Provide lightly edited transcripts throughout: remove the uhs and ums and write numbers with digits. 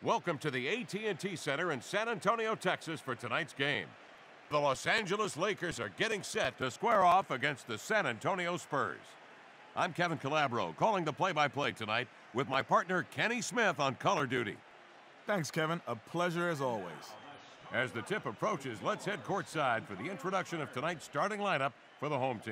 Welcome to the AT&T Center in San Antonio, Texas for tonight's game. The Los Angeles Lakers are getting set to square off against the San Antonio Spurs. I'm Kevin Calabro, calling the play-by-play tonight with my partner Kenny Smith on color duty. Thanks, Kevin. A pleasure as always. As the tip approaches, let's head courtside for the introduction of tonight's starting lineup for the home team.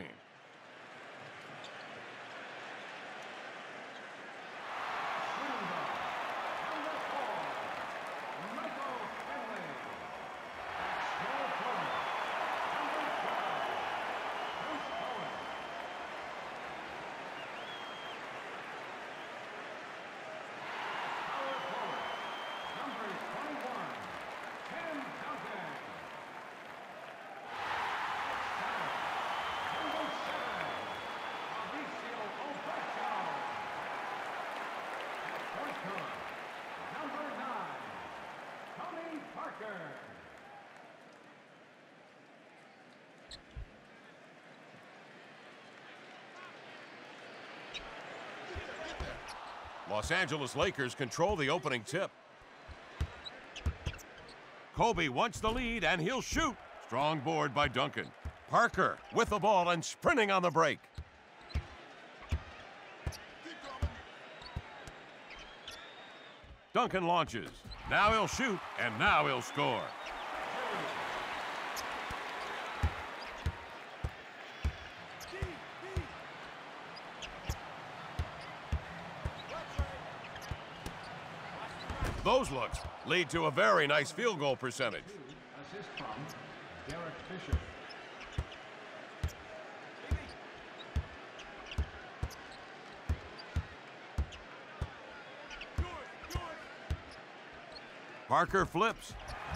Los Angeles Lakers control the opening tip. Kobe wants the lead, and he'll shoot. Strong board by Duncan. Parker with the ball and sprinting on the break. Duncan launches. Now he'll shoot, and now he'll score. Those looks lead to a very nice field goal percentage. Assist from Derek Fisher. Parker flips.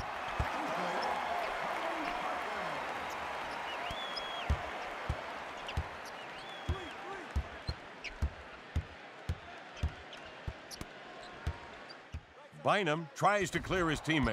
Bynum tries to clear his teammate.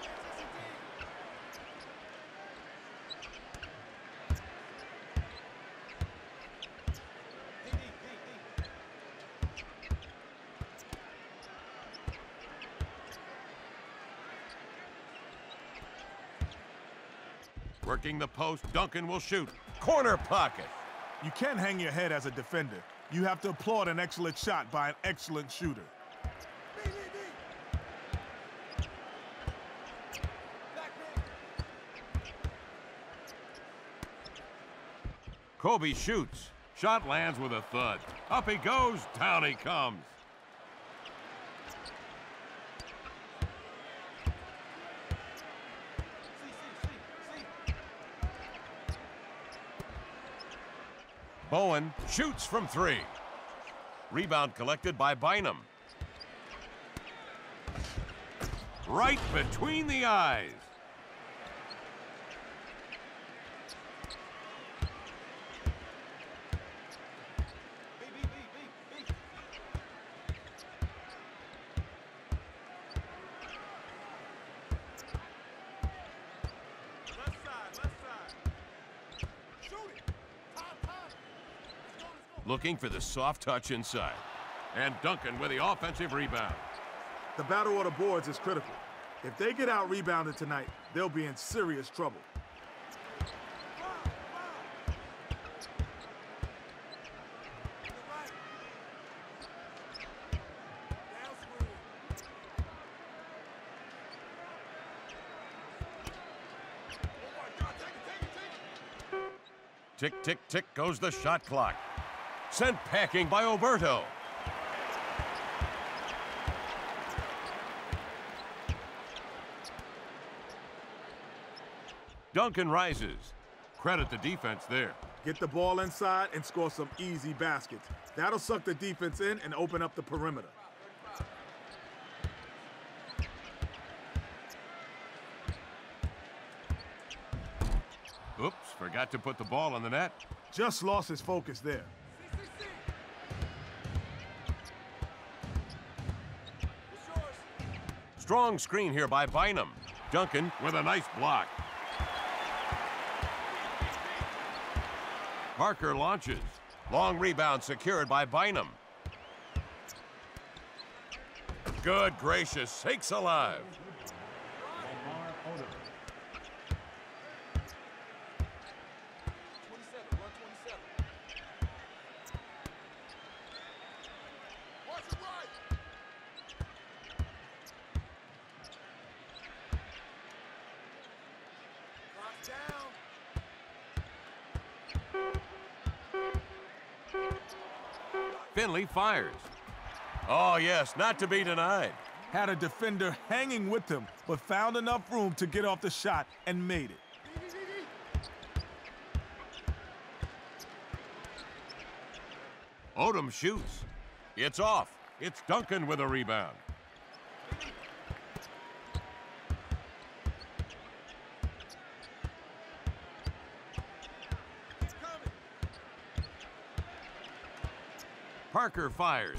Working the post, Duncan will shoot. Corner pocket. You can't hang your head as a defender. You have to applaud an excellent shot by an excellent shooter. Kobe shoots. Shot lands with a thud. Up he goes, down he comes. Bowen shoots from three. Rebound collected by Bynum. Right between the eyes. Looking for the soft touch inside. And Duncan with the offensive rebound. The battle of the boards is critical. If they get out rebounded tonight, they'll be in serious trouble. Tick, tick, tick goes the shot clock. Sent packing by Oberto. Duncan rises. Credit the defense there. Get the ball inside and score some easy baskets. That'll suck the defense in and open up the perimeter. Oops, forgot to put the ball on the net. Just lost his focus there. Strong screen here by Bynum. Duncan with a nice block. Parker launches. Long rebound secured by Bynum. Good gracious sakes alive. Lamar Odom. Finley fires. Oh, yes, not to be denied. Had a defender hanging with him, but found enough room to get off the shot and made it. Odom shoots. It's off. It's Duncan with a rebound. Parker fires.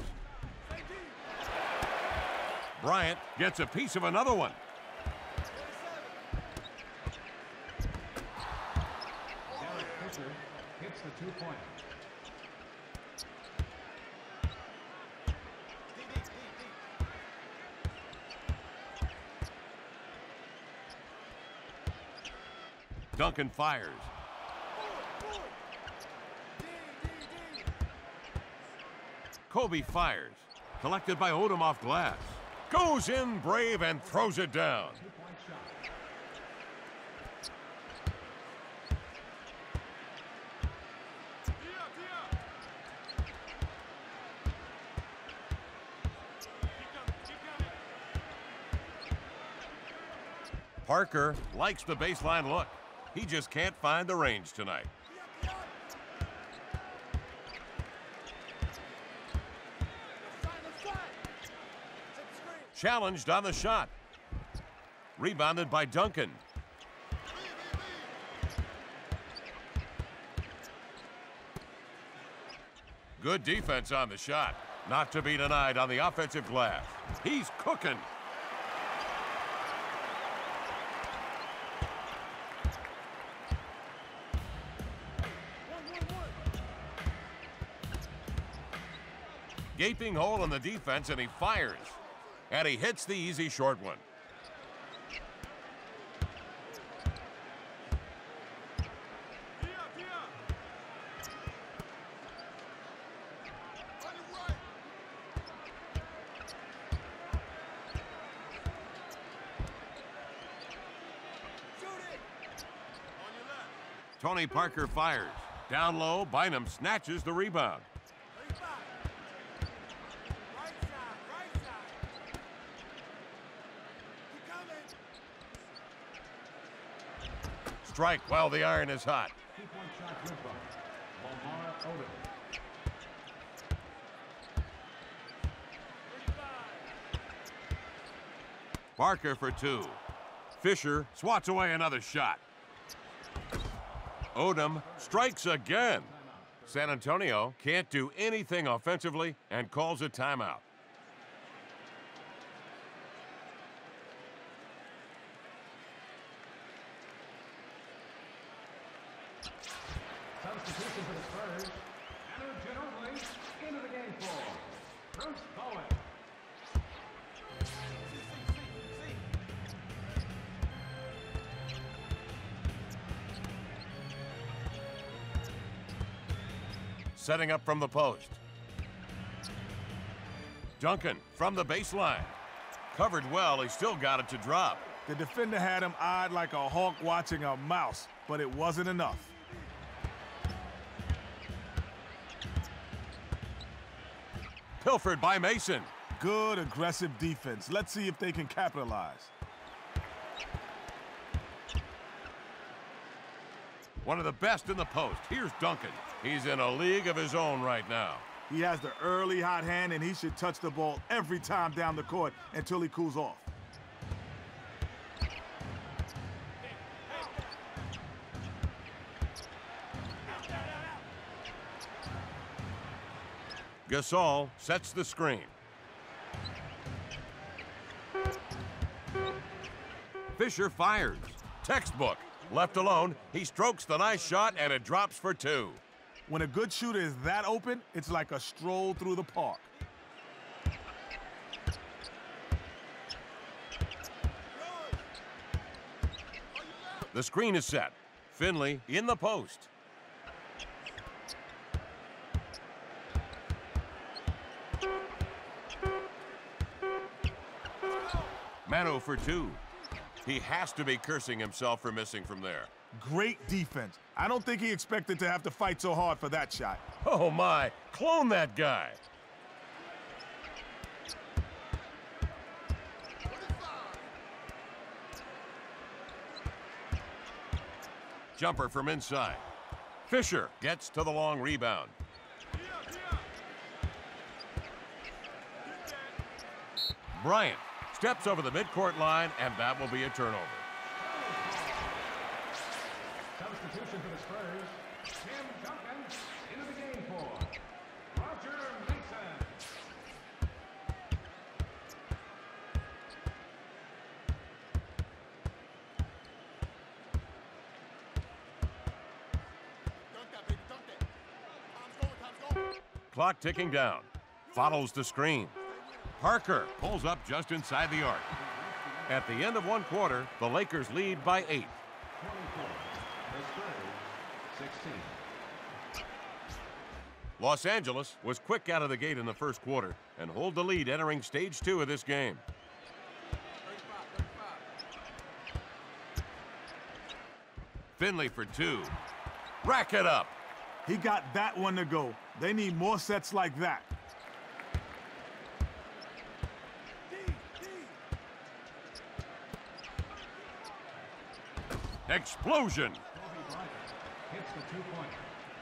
Bryant gets a piece of another one. Derek Fisher hits the two-pointer. Duncan fires. Kobe fires. Collected by Odom off glass. Goes in brave and throws it down. Two-point shot. Parker likes the baseline look. He just can't find the range tonight. Challenged on the shot. Rebounded by Duncan. Good defense on the shot. Not to be denied on the offensive glass. He's cooking. Gaping hole in the defense, and he fires. And he hits the easy short one. Tony Parker fires. Down low, Bynum snatches the rebound. Strike while the iron is hot. Two-point shot good by Lamar Odom. Parker for two. Fisher swats away another shot. Odom strikes again. San Antonio can't do anything offensively and calls a timeout. Substitution for the Spurs. Manu Ginobili into the game for Bruce Bowen. Setting up from the post. Duncan from the baseline. Covered well, he still got it to drop. The defender had him eyed like a hawk watching a mouse, but it wasn't enough. Pilfered by Mason. Good aggressive defense. Let's see if they can capitalize. One of the best in the post. Here's Duncan. He's in a league of his own right now. He has the early hot hand, and he should touch the ball every time down the court until he cools off. Gasol sets the screen. Fisher fires. Textbook. Left alone, he strokes the nice shot, and it drops for two. When a good shooter is that open, it's like a stroll through the park. The screen is set. Finley in the post. Mano for two. He has to be cursing himself for missing from there. Great defense. I don't think he expected to have to fight so hard for that shot. Oh my, clone that guy. Jumper from inside. Fisher gets to the long rebound. Bryant steps over the midcourt line, and that will be a turnover. Substitution for the Spurs. Tim Duncan into the game for Roger Mason. Clock ticking down. Follows the screen. Parker pulls up just inside the arc. At the end of one quarter, the Lakers lead by 8. 24. The Spurs, 16. Los Angeles was quick out of the gate in the first quarter and hold the lead entering stage 2 of this game. Finley for two. Rack it up. He got that one to go. They need more sets like that. Explosion. Kobe Bryant hits the two-pointer.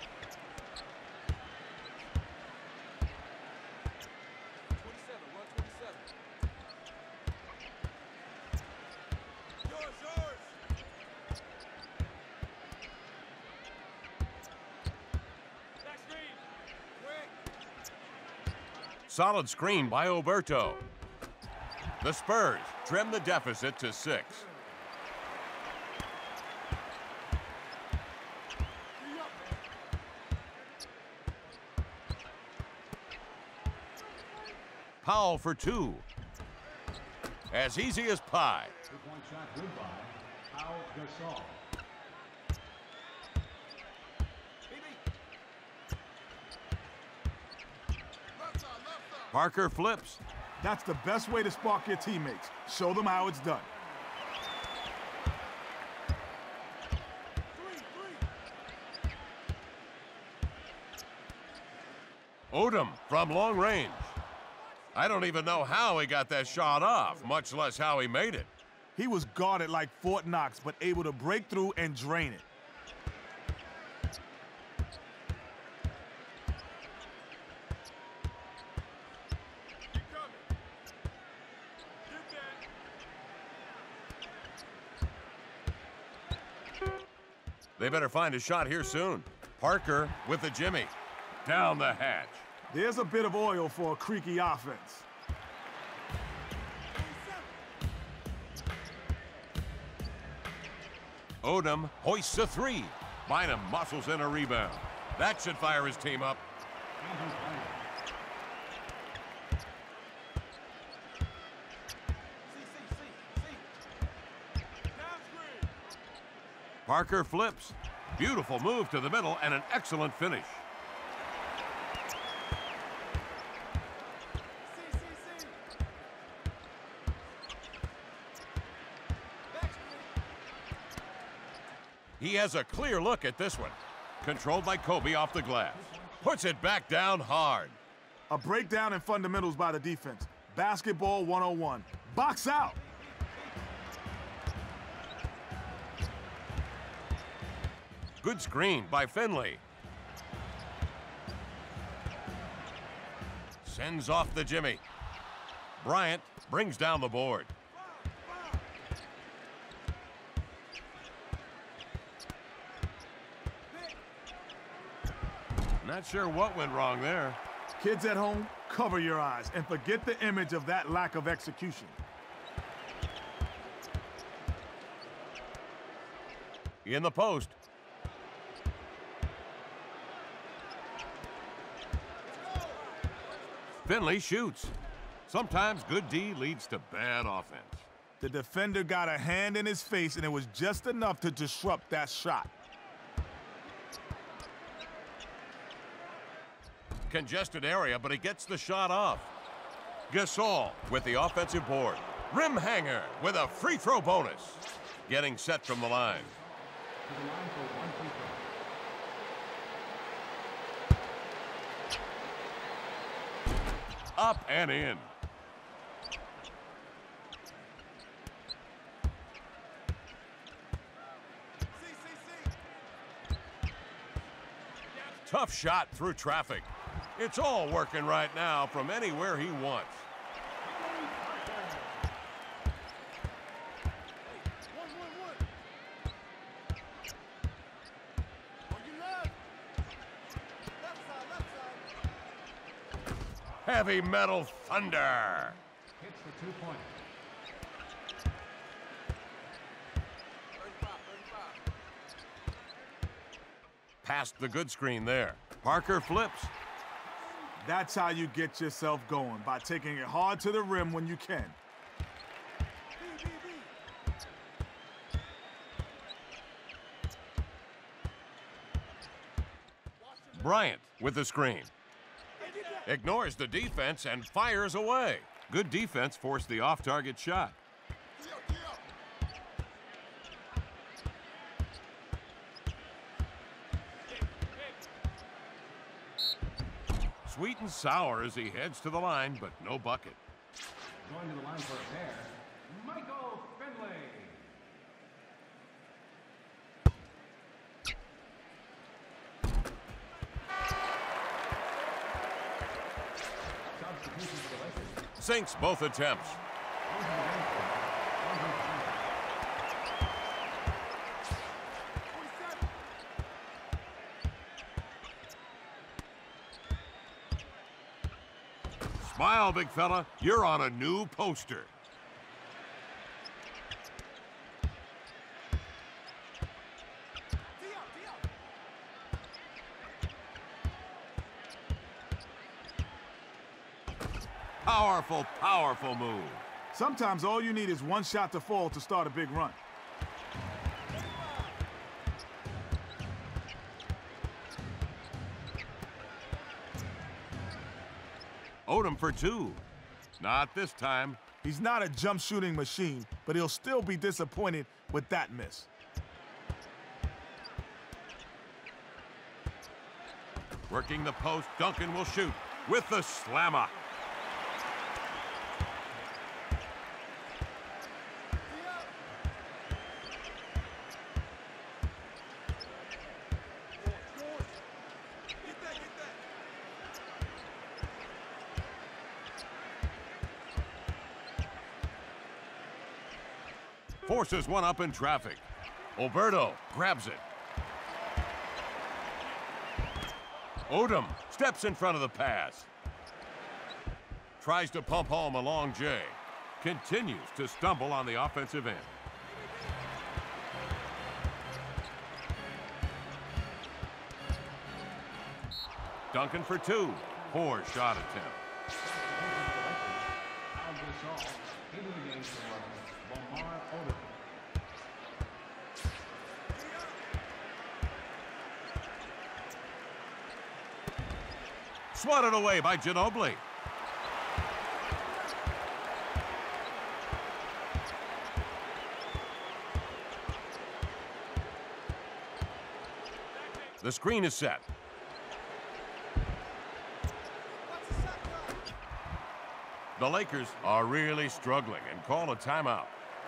Solid screen by Oberto. The Spurs trim the deficit to 6. Powell for two. As easy as pie. Two-point shot good by Pau Gasol. Parker flips. That's the best way to spark your teammates. Show them how it's done. Odom from long range. I don't even know how he got that shot off, much less how he made it. He was guarded like Fort Knox, but able to break through and drain it. They better find a shot here soon. Parker with the Jimmy. Down the hatch. There's a bit of oil for a creaky offense. Odom hoists a three. Bynum muscles in a rebound. That should fire his team up. Andrew Bynum. Parker flips. Beautiful move to the middle and an excellent finish. He has a clear look at this one. Controlled by Kobe off the glass. Puts it back down hard. A breakdown in fundamentals by the defense. Basketball 101. Box out! Good screen by Finley. Sends off the Jimmy. Bryant brings down the board. Not sure what went wrong there. Kids at home, cover your eyes and forget the image of that lack of execution. In the post. Finley shoots. Sometimes good D leads to bad offense. The defender got a hand in his face, and it was just enough to disrupt that shot. Congested area, but he gets the shot off. Gasol with the offensive board. Rim hanger with a free throw bonus. Getting set from the line. To the line for one free throw. Up and in. Tough shot through traffic. It's all working right now from anywhere he wants. Heavy metal thunder. Hits the 2-pointer. Past the good screen there. Parker flips. That's how you get yourself going, by taking it hard to the rim when you can. Bryant with the screen. Ignores the defense and fires away. Good defense forced the off-target shot. Sweet and sour as he heads to the line, but no bucket. Going to the line for a pair, Michael Finley. Substitution for the Lakers. Sinks both attempts. Into the game for one Smile, big fella. You're on a new poster. Powerful, powerful move. Sometimes all you need is one shot to fall to start a big run. Odom for two. Not this time. He's not a jump shooting machine, but he'll still be disappointed with that miss. Working the post, Duncan will shoot with the slammer. Forces one up in traffic. Alberto grabs it. Odom steps in front of the pass. Tries to pump home a long J. Continues to stumble on the offensive end. Duncan for two. Poor shot attempt. Al Gasol into the game for Lamar Odom. Swatted away by Ginobili. The screen is set. The Lakers are really struggling and call a timeout.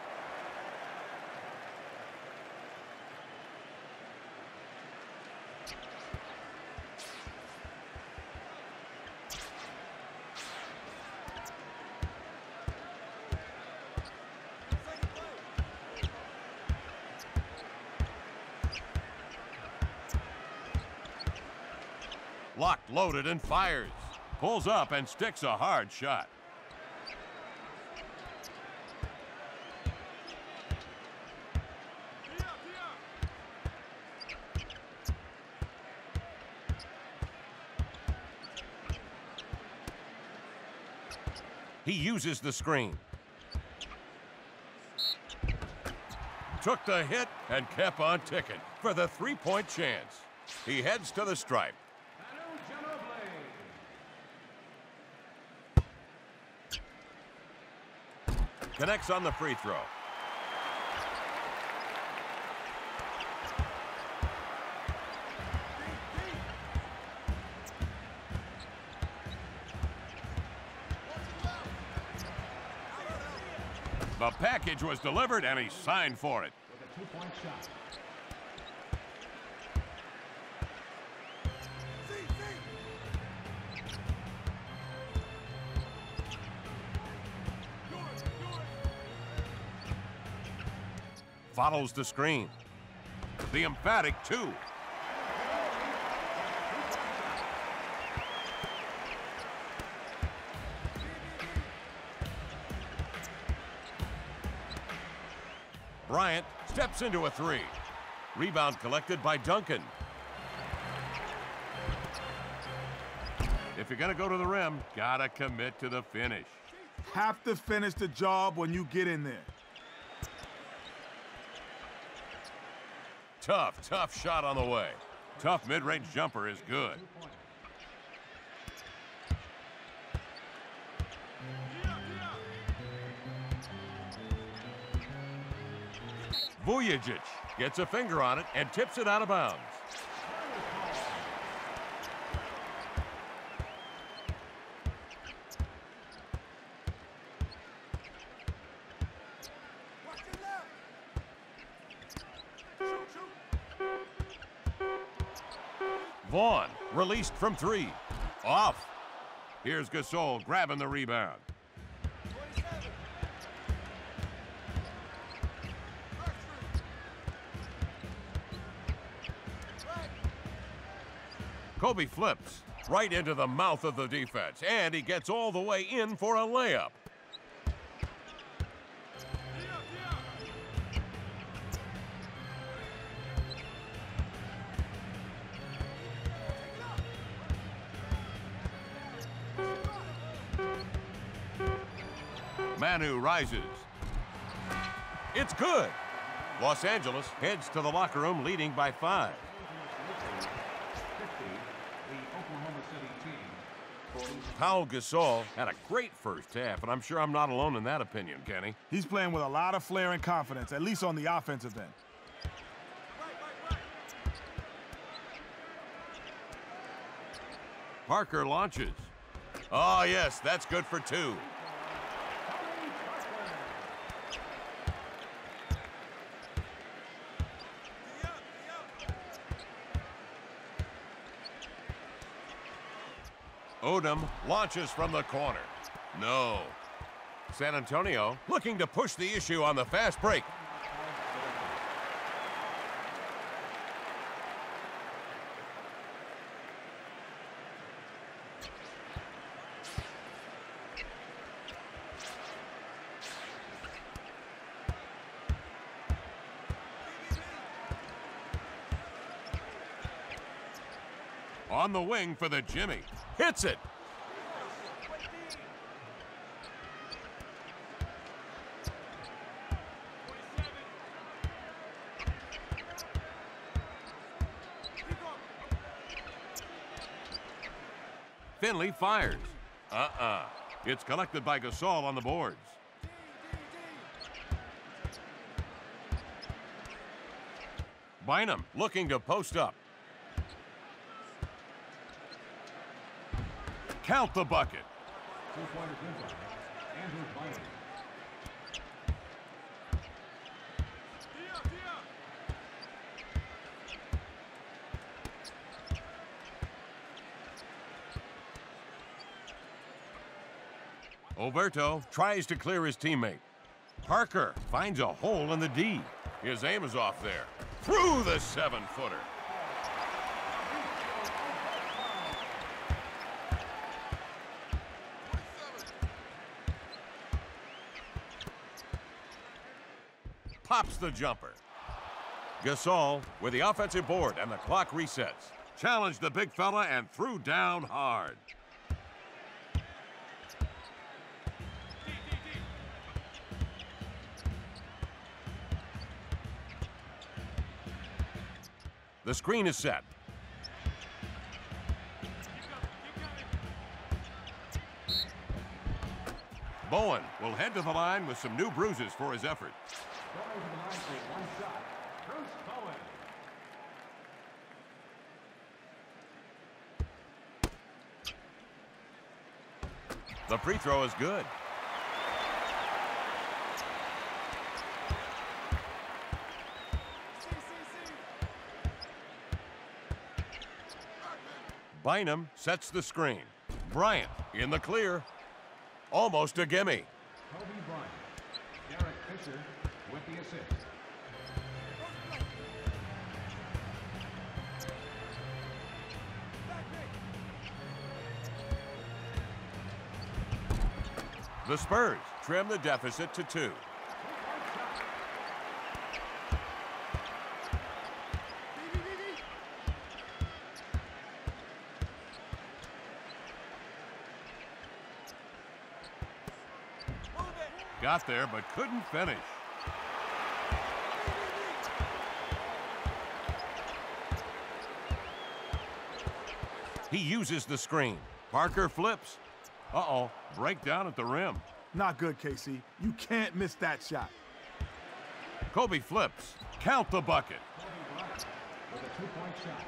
Locked, loaded, and fires. Pulls up and sticks a hard shot. He uses the screen. took the hit and kept on ticking for the three-point chance. He heads to the stripe. Connects on the free throw. The package was delivered, and he signed for it. With a two-point shot. Follows the screen. The emphatic two. Bryant steps into a three. Rebound collected by Duncan. If you're going to go to the rim, gotta commit to the finish. Have to finish the job when you get in there. Tough shot on the way. Tough mid-range jumper is good. Vujacic gets a finger on it and tips it out of bounds. Vaughn released from three. Off. Here's Gasol grabbing the rebound. Kobe flips right into the mouth of the defense, and he gets all the way in for a layup. Manu rises. It's good. Los Angeles heads to the locker room leading by 5. Pau Gasol had a great first half, and I'm sure I'm not alone in that opinion, Kenny. He's playing with a lot of flair and confidence, at least on the offensive end. Parker launches. Oh, yes, that's good for 2. Odom launches from the corner. No. San Antonio looking to push the issue on the fast break. On the wing for the Jimmy. Hits it. Finley fires. It's collected by Gasol on the boards. Bynum looking to post up. Count the bucket. Two-pointers inside. Andrew Bynum. Oberto tries to clear his teammate. Parker finds a hole in the D. His aim is off there. Through the 7-footer. Pops the jumper. Gasol with the offensive board, and the clock resets. Challenged the big fella and threw down hard. The screen is set. Bowen will head to the line with some new bruises for his effort. Going to the line for one shot, Bruce Bowen. The free throw is good. Bynum sets the screen. Bryant in the clear. Almost a gimme. Kobe Bryant. Derek Fisher with the assist. The Spurs trim the deficit to 2. Got there, but couldn't finish. He uses the screen. Parker flips. Uh-oh, breakdown at the rim. Not good, KC. You can't miss that shot. Kobe flips. Count the bucket. Kobe Bryant with a two-point shot.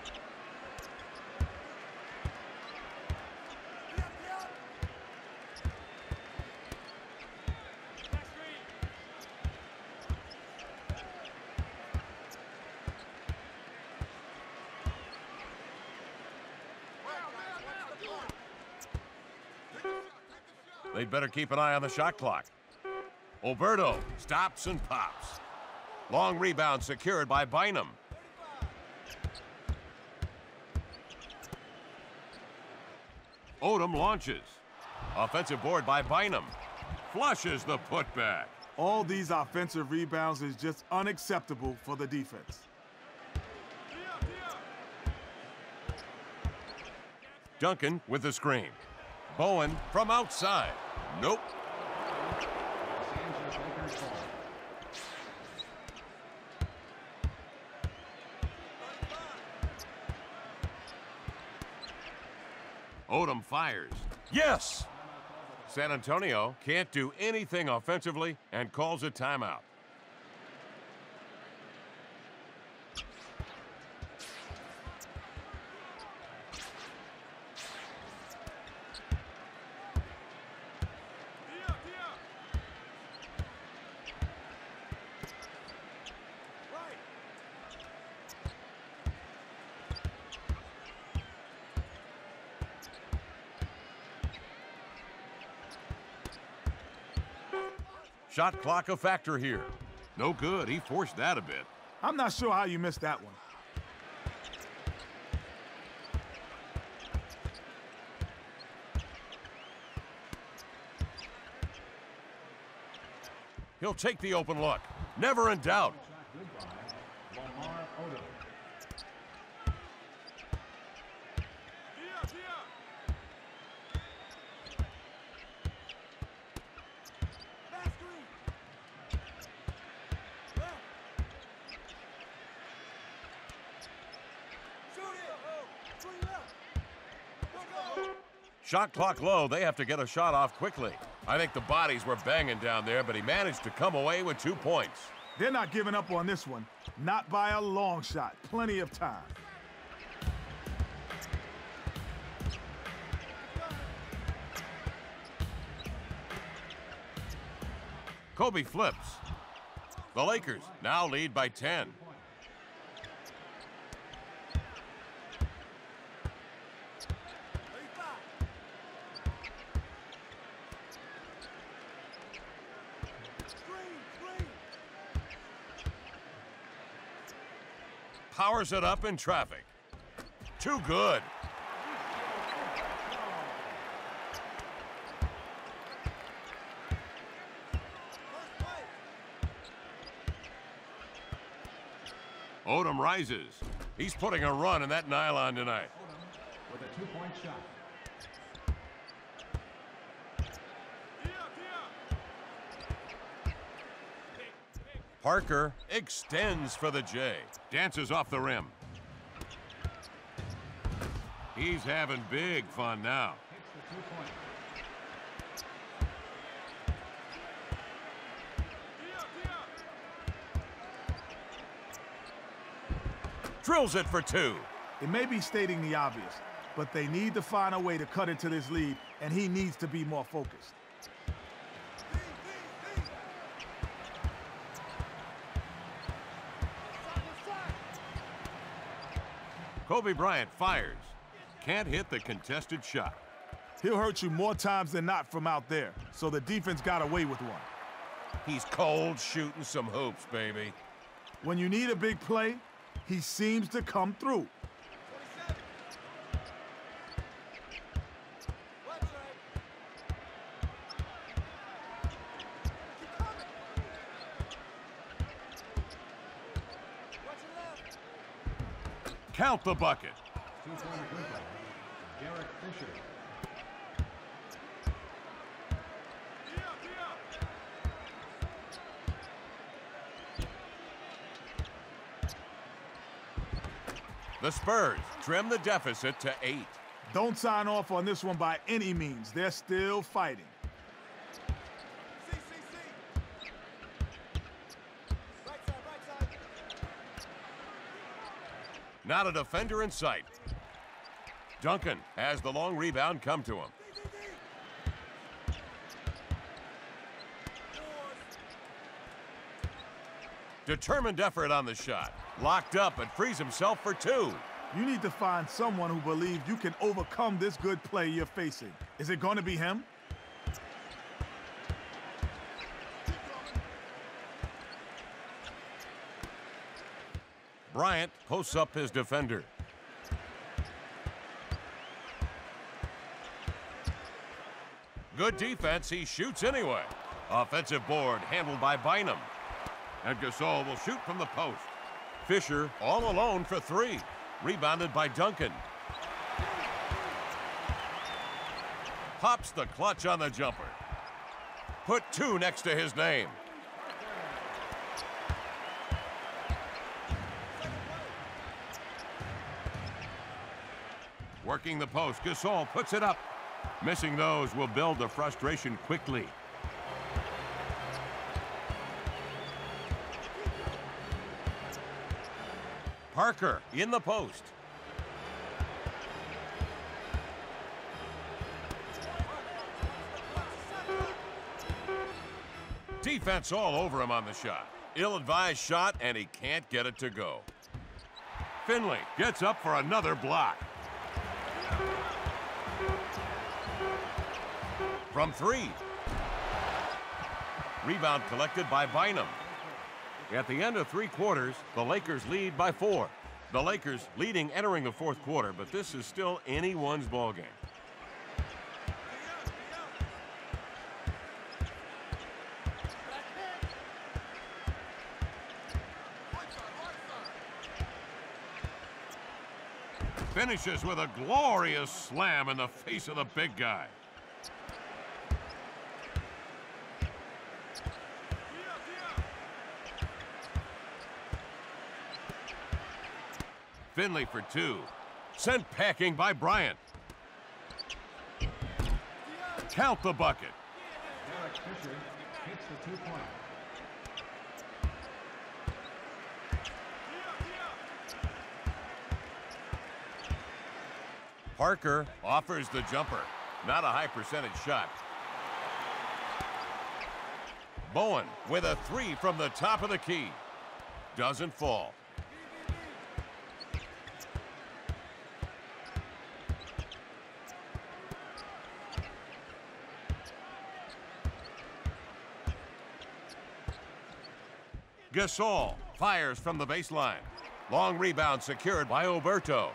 They'd better keep an eye on the shot clock. Oberto stops and pops. Long rebound secured by Bynum. Odom launches. Offensive board by Bynum. Flushes the putback. All these offensive rebounds is just unacceptable for the defense. Duncan with the screen. Bowen from outside. Nope. Los Angeles Lakers ball. Odom fires. Yes! San Antonio can't do anything offensively and calls a timeout. Shot clock a factor here. No good. He forced that a bit. I'm not sure how you missed that one. He'll take the open look. Never in doubt. Shot good by Lamar Odom. Shot clock low. They have to get a shot off quickly. I think the bodies were banging down there, but he managed to come away with 2 points. They're not giving up on this one. Not by a long shot. Plenty of time. Kobe flips. The Lakers now lead by 10. Powers it up in traffic. Too good. Odom rises. He's putting a run in that nylon tonight. Odom with a two-point shot. Parker extends for the J. Dances off the rim. He's having big fun now. Hits the 2-point. Drills it for 2. It may be stating the obvious, but they need to find a way to cut into this lead, and he needs to be more focused. Kobe Bryant fires. Can't hit the contested shot. He'll hurt you more times than not from out there, so the defense got away with one. He's cold shooting some hoops, baby. When you need a big play, he seems to come through. Count the bucket. 2-point good by Derek Fisher. The Spurs trim the deficit to 8. Don't sign off on this one by any means. They're still fighting. Not a defender in sight. Duncan has the long rebound come to him. Determined effort on the shot. Locked up and frees himself for 2. You need to find someone who believes you can overcome this good play you're facing. Is it going to be him? Bryant posts up his defender. Good defense, he shoots anyway. Offensive board handled by Bynum. And Gasol will shoot from the post. Fisher all alone for 3. Rebounded by Duncan. Pops the clutch on the jumper. Put 2 next to his name. Working the post, Gasol puts it up. Missing those will build the frustration quickly. Parker in the post. Defense all over him on the shot. Ill-advised shot, and he can't get it to go. Finley gets up for another block. From 3. Rebound collected by Bynum. At the end of 3 quarters, the Lakers lead by 4. The Lakers leading entering the 4th quarter, but this is still anyone's ballgame. Finishes with a glorious slam in the face of the big guy. Finley for 2. Sent packing by Bryant. Count the bucket. Derek Fisher hits the 2-point. Parker offers the jumper. Not a high percentage shot. Bowen with a 3 from the top of the key. Doesn't fall. Gasol fires from the baseline. Long rebound secured by Oberto.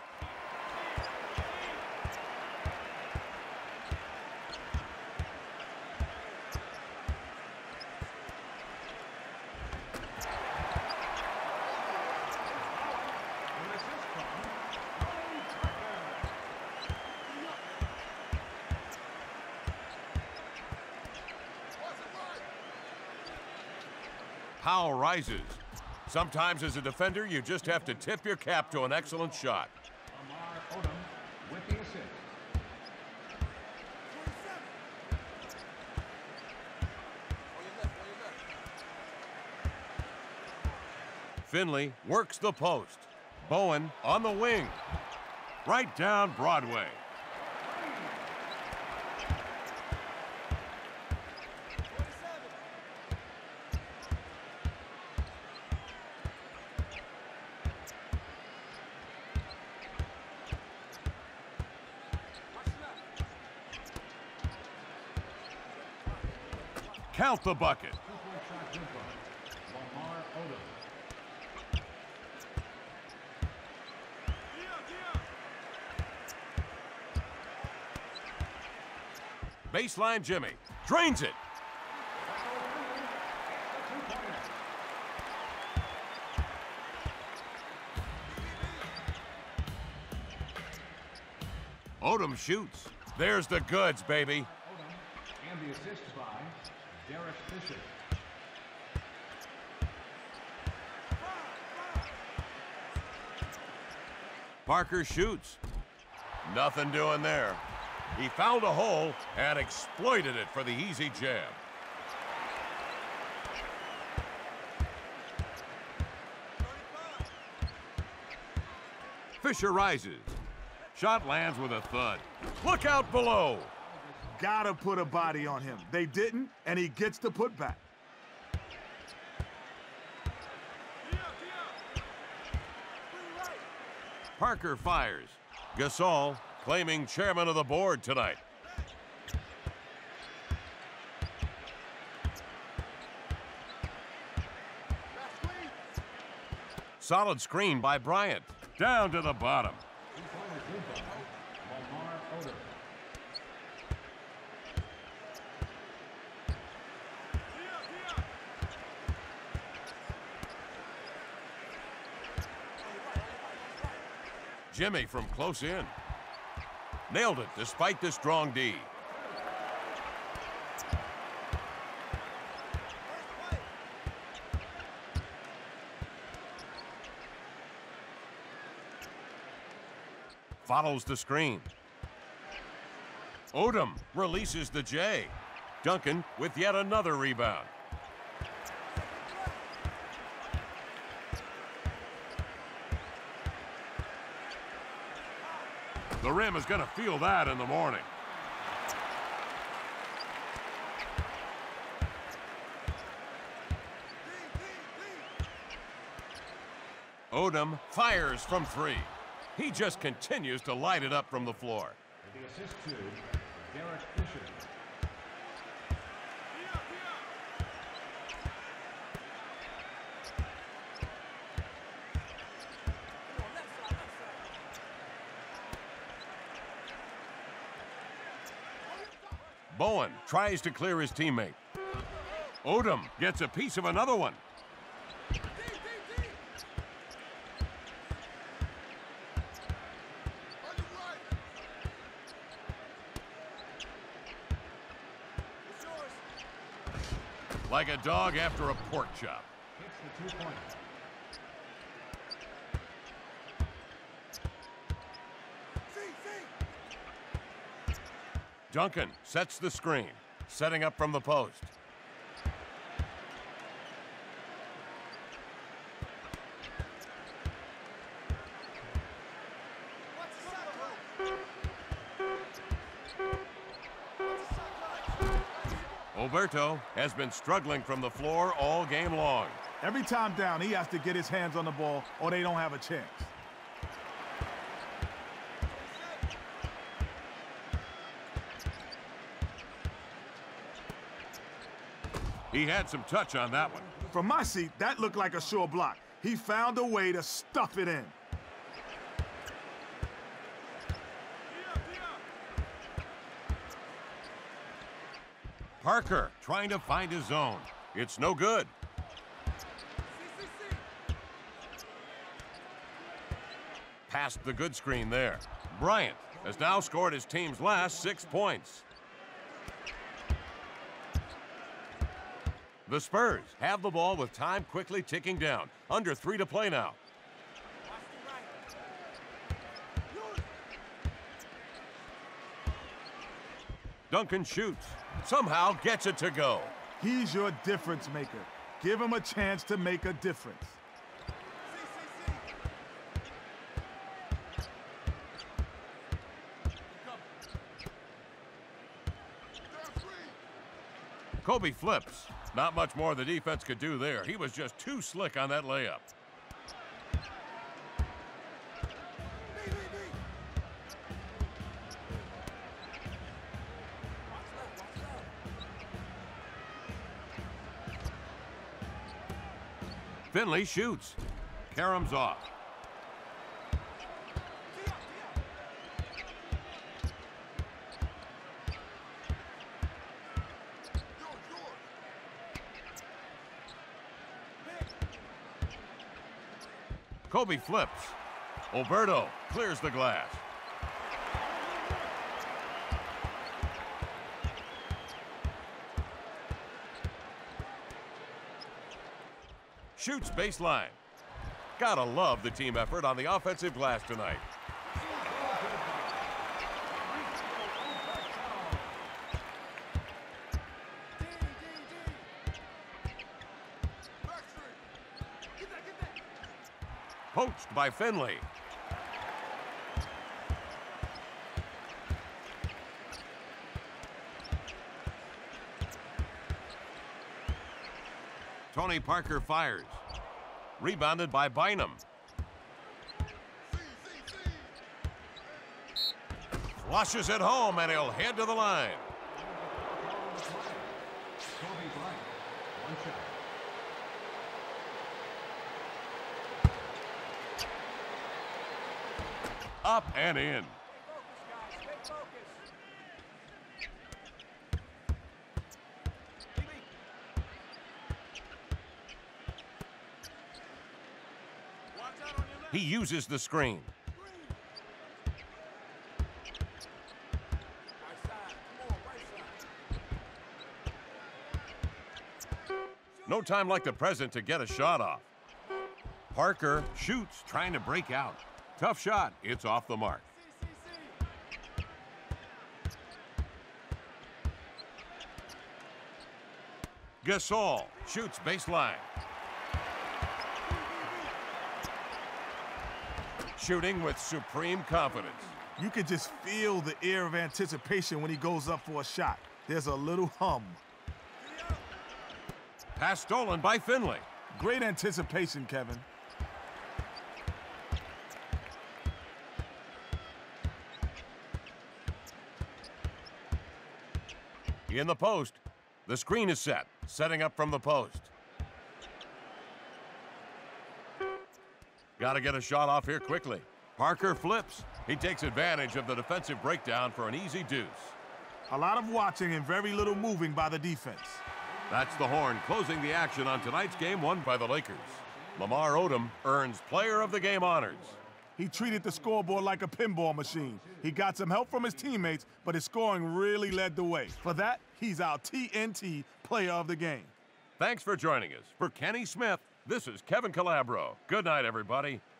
Powell rises. Sometimes as a defender, you just have to tip your cap to an excellent shot. Lamar Odom with the Finley works the post. Bowen on the wing. Right down Broadway. Count the bucket. Baseline Jimmy drains it. Odom shoots. There's the goods, baby. And the assist by Derek Fisher. Parker shoots. Nothing doing there. He found a hole and exploited it for the easy jam. Fisher rises. Shot lands with a thud. Look out below. Gotta put a body on him. They didn't, and he gets the putback. Parker fires. Gasol claiming chairman of the board tonight. Solid screen by Bryant. Down to the bottom. Jimmy from close in. Nailed it despite the strong D. Follows the screen. Odom releases the J. Duncan with yet another rebound. The rim is going to feel that in the morning. Odom fires from three. He just continues to light it up from the floor. The assist to Derek Fisher. Bowen tries to clear his teammate. Odom gets a piece of another one. Like a dog after a pork chop. Hits the 2 points. Duncan sets the screen, setting up from the post. Oberto has been struggling from the floor all game long. Every time down, he has to get his hands on the ball or they don't have a chance. He had some touch on that one. From my seat, that looked like a sure block. He found a way to stuff it in. Parker trying to find his zone. It's no good. Past the good screen there. Bryant has now scored his team's last 6 points. The Spurs have the ball with time quickly ticking down. Under 3 to play now. Duncan shoots. Somehow gets it to go. He's your difference maker. Give him a chance to make a difference. Kobe flips. Not much more the defense could do there. He was just too slick on that layup. Finley shoots. Karam's off. Kobe flips. Alberto clears the glass. Shoots baseline. Gotta love the team effort on the offensive glass tonight. Poached by Finley. Tony Parker fires. Rebounded by Bynum. Flushes it home, and he'll head to the line. Kobe Bryant, one shot. Up and in. He uses the screen. No time like the present to get a shot off. Parker shoots, trying to break out. Tough shot. It's off the mark. Gasol shoots baseline. Shooting with supreme confidence. You can just feel the air of anticipation when he goes up for a shot. There's a little hum. Pass stolen by Finley. Great anticipation, Kevin. In the post. The screen is set. Setting up from the post. Got to get a shot off here quickly. Parker flips. He takes advantage of the defensive breakdown for an easy deuce. A lot of watching and very little moving by the defense. That's the horn closing the action on tonight's game won by the Lakers. Lamar Odom earns Player of the Game honors. He treated the scoreboard like a pinball machine. He got some help from his teammates, but his scoring really led the way. For that, he's our TNT Player of the Game. Thanks for joining us. For Kenny Smith, this is Kevin Calabro. Good night, everybody.